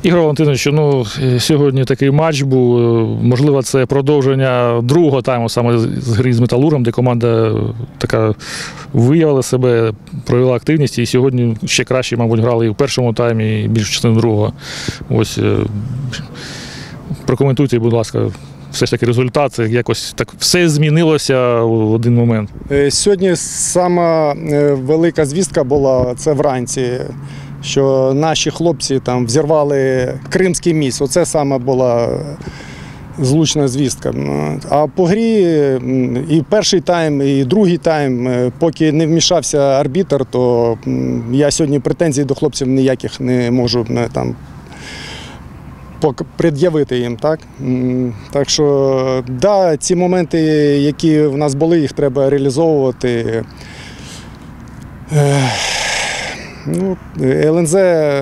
Ігор Валентинович, сьогодні такий матч був, можливо, це продовження другого тайму саме з гри з Металургом, де команда така виявила себе, провела активність, і сьогодні ще краще, мабуть, грали і в першому таймі, і більшу частину другого. Ось, прокоментуйте, будь ласка, все ж таки результат, якось так все змінилося в один момент. Сьогодні сама велика звістка була, це вранці, що наші хлопці там взірвали Кримський міст. Оце саме була злучна звістка. А по грі і перший тайм, і другий тайм, поки не вмішався арбітр, то я сьогодні претензій до хлопців ніяких не можу там пред'явити їм. Так що, да, ці моменти, які в нас були, їх треба реалізовувати. ЛНЗ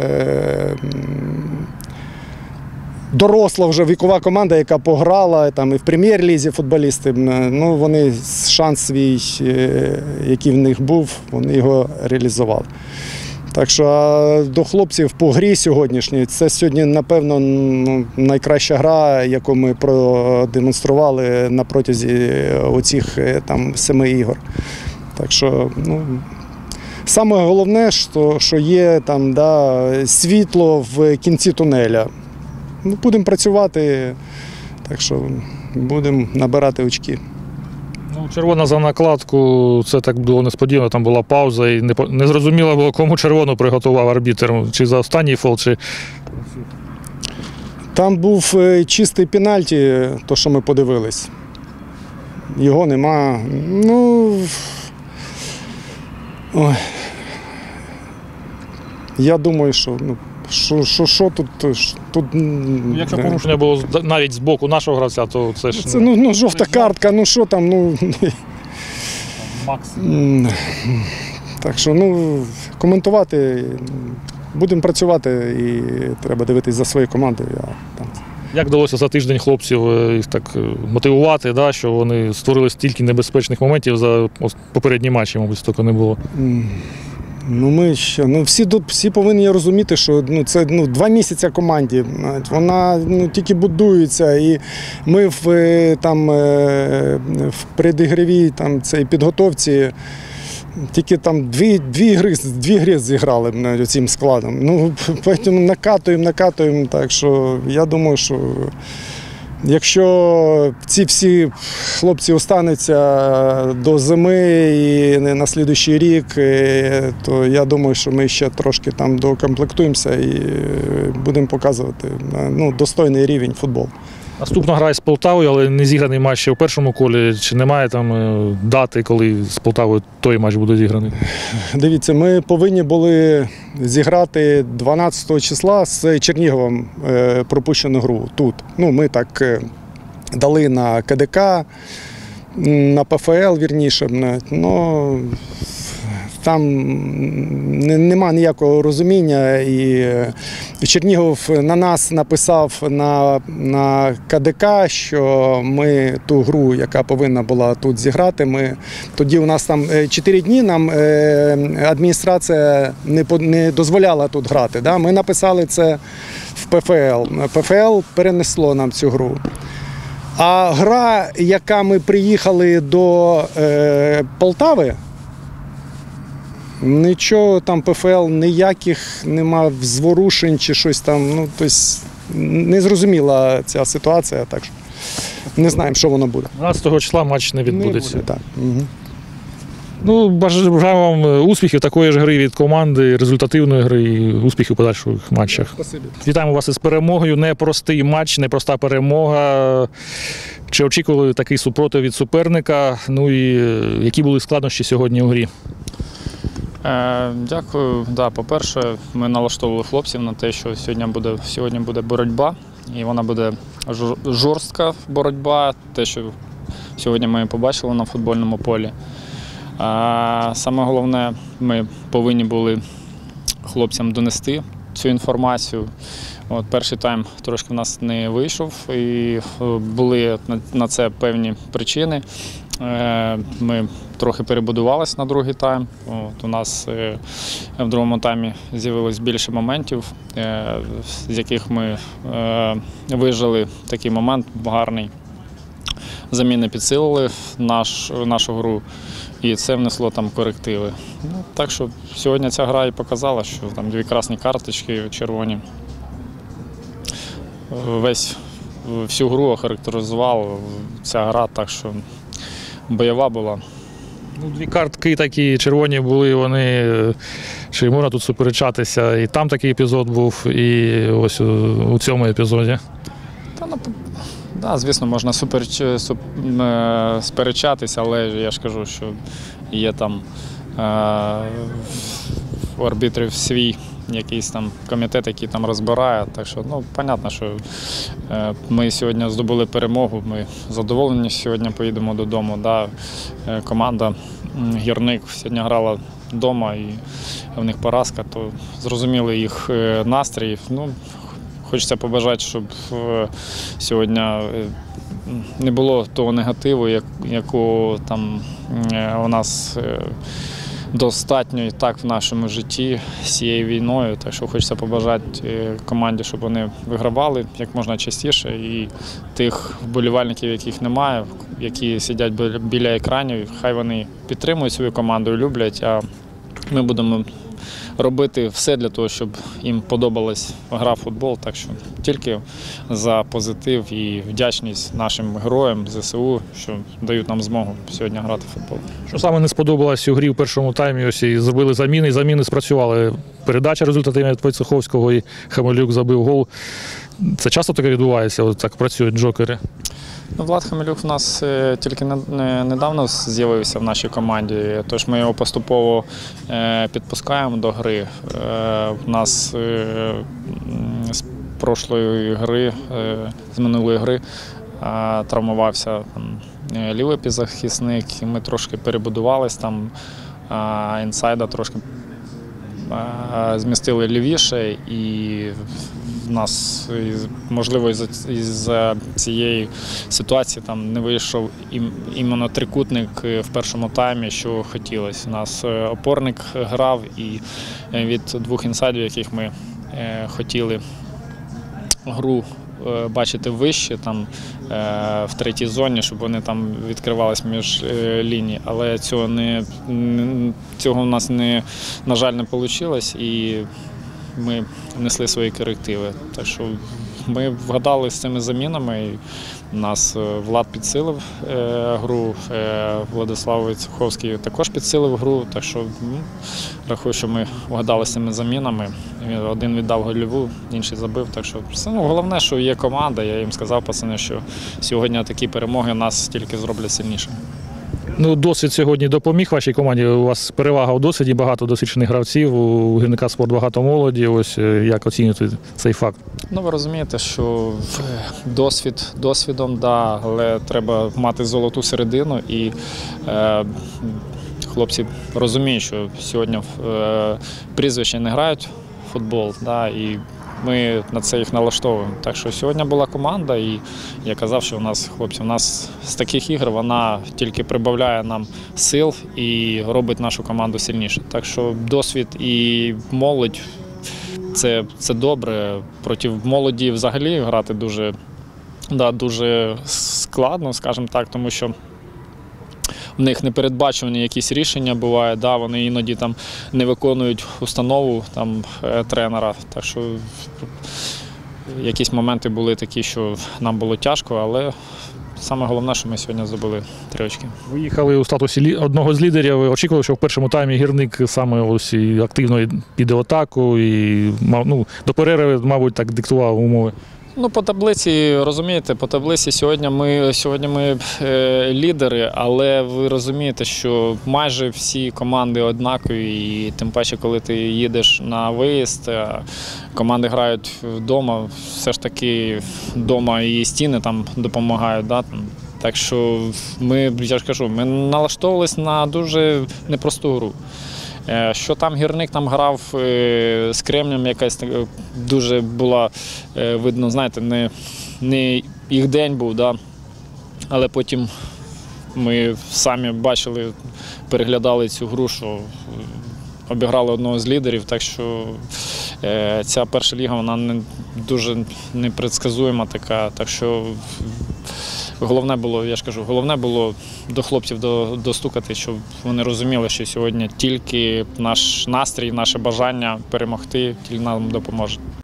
доросла вже вікова команда, яка пограла там і в прем'єр-лізі футболісти. Вони шанс свій, який в них був, вони його реалізували. Так що до хлопців по грі сьогоднішній, це сьогодні, напевно, найкраща гра, яку ми продемонстрували на протязі оцих 7 ігор. Так що, саме головне, що є там, світло в кінці тунеля. Будемо працювати, так що будемо набирати очки. Червона за накладку, це так було несподівано, там була пауза і не зрозуміло було, кому червону приготував арбітр, чи за останній фол, чи… Там був чистий пенальті, то, що ми подивились. Його нема. Я думаю, що тут… Якщо порушення було навіть з боку нашого гравця, то це ж… Це жовта картка, що там, максимум. Так що, коментувати, будемо працювати і треба дивитися за своєю командою. Як вдалося за тиждень хлопців їх так мотивувати, що вони створили стільки небезпечних моментів за попередні матчі, мабуть, стільки не було? Всі повинні розуміти, що це 2 місяці команді, вона тільки будується, і ми в предігровій підготовці тільки дві гри зіграли цим складом. Потім накатуємо, так що я думаю, що якщо ці всі хлопці остануться до зими і на наступний рік, то я думаю, що ми ще трошки там докомплектуємося і будемо показувати достойний рівень футболу. Наступна гра з Полтавою, але не зіграний матч ще в першому колі. Чи немає там дати, коли з Полтавою той матч буде зіграний? Дивіться, ми повинні були зіграти 12 числа з Черніговом пропущену гру тут. Ми так дали на КДК, на ПФЛ, вірніше. Там нема ніякого розуміння, і Чернігов на нас написав на КДК, що ми ту гру, яка повинна була тут зіграти, тоді у нас там 4 дні нам адміністрація не дозволяла тут грати. Ми написали це в ПФЛ. ПФЛ перенесло нам цю гру. А гра, яка ми приїхали до Полтави, нічого там ПФЛ, ніяких нема зворушень чи щось там. Тобто незрозуміла ця ситуація, так що не знаємо, що воно буде. 12 числа матч не відбудеться. Не буде, так. Бажаємо вам успіхів, такої ж гри від команди, результативної гри і успіхів у подальших матчах. Спасибі. Вітаємо вас із перемогою. Непростий матч, непроста перемога. Чи очікували такий супротив від суперника? І які були складнощі сьогодні у грі? Дякую. По-перше, ми налаштовували хлопців на те, що сьогодні буде боротьба, і вона буде жорстка боротьба, те, що сьогодні ми побачили на футбольному полі. Саме головне, ми повинні були хлопцям донести цю інформацію. Перший тайм трошки в нас не вийшов, і були на це певні причини. Ми трохи перебудувалися на другий тайм. У нас в другому таймі з'явилось більше моментів, з яких ми вижили такий момент гарний. Заміни підсилили нашу гру, і це внесло там корективи. Так що сьогодні ця гра і показала, що там 2 красні карточки червоні. Всю гру охарактеризувала ця гра, так що бойова була. 2 картки такі червоні були, вони, чи можна тут суперечатися, і там такий епізод був, і ось у цьому епізоді. Звісно, можна сперечатися, але я ж кажу, що є там у арбітрів свій якийсь там комітет, який там розбирає. Так що, понятно, що ми сьогодні здобули перемогу, ми задоволені, сьогодні поїдемо додому. Да. Команда «Гірник» сьогодні грала вдома і в них поразка, то зрозуміли їх настрій. Хочеться побажати, щоб сьогодні не було того негативу, якого там у нас достатньо і так в нашому житті з цією війною. Так що хочеться побажати команді, щоб вони вигравали як можна частіше. І тих вболівальників, яких немає, які сидять біля екранів, хай вони підтримують свою команду і люблять, а ми будемо робити все для того, щоб їм подобалась гра в футбол. Так що тільки за позитив і вдячність нашим героям ЗСУ, що дають нам змогу сьогодні грати в футбол. Що саме не сподобалось у грі в першому таймі? Ось і зробили заміни, і заміни спрацювали. Передача результативна від Войцеховського, і Хамелюк забив гол. Це часто таке відбувається, от так працюють джокери? Влад Хамелюк у нас тільки недавно з'явився в нашій команді, тож ми його поступово підпускаємо до гри. У нас з прошлої гри, з минулої гри травмувався лівий півзахисник, і ми трошки перебудувались там, інсайда трошки змістили лівіше, і в нас, можливо, із цієї ситуації там не вийшов іменно трикутник в першому таймі, що хотілося. У нас опорник грав, і від 2 інсайдів, яких ми хотіли гру бачити вище, там, в третій зоні, щоб вони там відкривались між ліній, але цього у нас, на жаль, не вийшло, і ми внесли свої корективи. Так що ми вгадали з цими замінами, і нас Влад підсилив гру, Владислав Войцеховський також підсилив гру, так що рахую, що ми вгадали з цими замінами. Один віддав гольову, інший забив, так що головне, що є команда, я їм сказав, пацани, що сьогодні такі перемоги нас тільки зроблять сильнішими. Досвід сьогодні допоміг вашій команді. У вас перевага у досвіді, багато досвідчених гравців, у Гірника Спорт багато молоді. Ось як оцінюєте цей факт? Ви розумієте, що досвідом, да, але треба мати золоту середину, і хлопці розуміють, що сьогодні прізвища не грають в футбол, да, і ми на це їх налаштовуємо. Так що сьогодні була команда, і я казав, що у нас з таких ігор вона тільки прибавляє нам сил і робить нашу команду сильніше. Так що досвід і молодь це добре. Проти молоді взагалі грати дуже складно, скажімо так, тому що в них непередбачувані якісь рішення бувають, да, вони іноді там не виконують установу там, тренера. Так що якісь моменти були такі, що нам було тяжко, але саме головне, що ми сьогодні здобули 3 очки. Ви їхали у статусі одного з лідерів. Ви очікували, що в першому таймі Гірник саме ось і активно піде в атаку, і до перерви, мабуть, так диктував умови? По таблиці, розумієте, сьогодні ми лідери, але ви розумієте, що майже всі команди однакові, і тим паче, коли ти їдеш на виїзд, команди грають вдома, все ж таки вдома і стіни там допомагають. Да? Так що я ж кажу, ми налаштовувалися на дуже непросту гру. Що там Гірник там грав з Кремнем, якась дуже була, видно, знаєте, не їх день був, да? Але потім Ми самі бачили, переглядали цю гру, що обіграли одного з лідерів, так що ця перша ліга, вона дуже непредсказуема така, так що головне було, я ж кажу, головне було до хлопців достукати, щоб вони розуміли, що сьогодні тільки наш настрій, наше бажання перемогти тільки нам допоможе.